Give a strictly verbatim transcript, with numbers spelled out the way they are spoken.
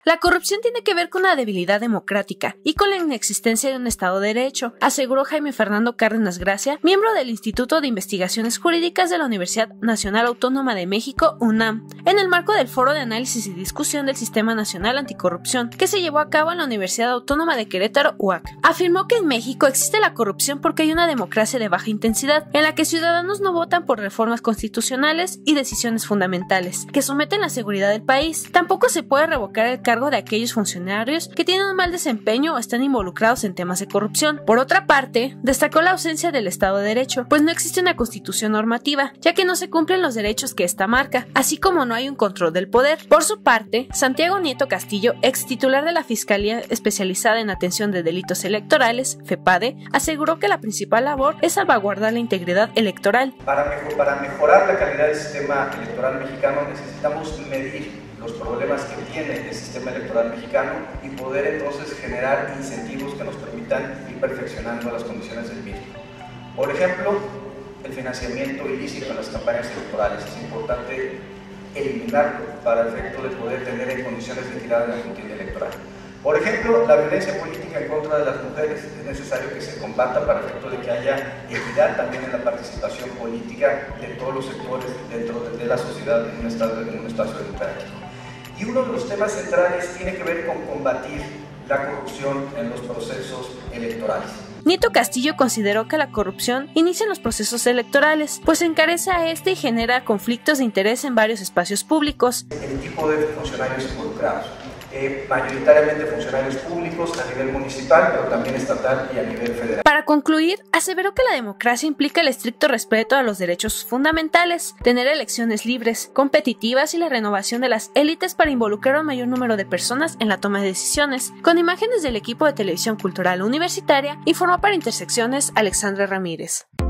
La corrupción tiene que ver con una debilidad democrática y con la inexistencia de un Estado de Derecho, aseguró Jaime Fernando Cárdenas Gracia, miembro del Instituto de Investigaciones Jurídicas de la Universidad Nacional Autónoma de México, UNAM, en el marco del Foro de Análisis y Discusión del Sistema Nacional Anticorrupción, que se llevó a cabo en la Universidad Autónoma de Querétaro, U A C. Afirmó que en México existe la corrupción porque hay una democracia de baja intensidad, en la que ciudadanos no votan por reformas constitucionales y decisiones fundamentales, que someten la seguridad del país. Tampoco se puede revocar el cargo de aquellos funcionarios que tienen un mal desempeño o están involucrados en temas de corrupción. Por otra parte, destacó la ausencia del Estado de Derecho, pues no existe una constitución normativa, ya que no se cumplen los derechos que esta marca, así como no hay un control del poder. Por su parte, Santiago Nieto Castillo, ex titular de la Fiscalía Especializada en Atención de Delitos Electorales, FEPADE, aseguró que la principal labor es salvaguardar la integridad electoral. Para, mejor, para mejorar la calidad del sistema electoral mexicano necesitamos medir los problemas que tiene el sistema electoral mexicano y poder entonces generar incentivos que nos permitan ir perfeccionando las condiciones del mismo. Por ejemplo, el financiamiento ilícito en las campañas electorales. Es importante eliminarlo para el efecto de poder tener en condiciones de equidad en la contienda electoral. Por ejemplo, la violencia política en contra de las mujeres. Es necesario que se combata para el efecto de que haya equidad también en la participación política de todos los sectores dentro de la sociedad en un, estado, en un espacio democrático. Y uno de los temas centrales tiene que ver con combatir la corrupción en los procesos electorales. Nieto Castillo consideró que la corrupción inicia en los procesos electorales, pues encarece a este y genera conflictos de interés en varios espacios públicos. El tipo de funcionarios involucrados. Eh, mayoritariamente funcionarios públicos a nivel municipal, pero también estatal y a nivel federal. Para concluir, aseveró que la democracia implica el estricto respeto a los derechos fundamentales, tener elecciones libres, competitivas y la renovación de las élites para involucrar a un mayor número de personas en la toma de decisiones. Con imágenes del equipo de televisión cultural universitaria, informó para Intersecciones Alexandra Ramírez.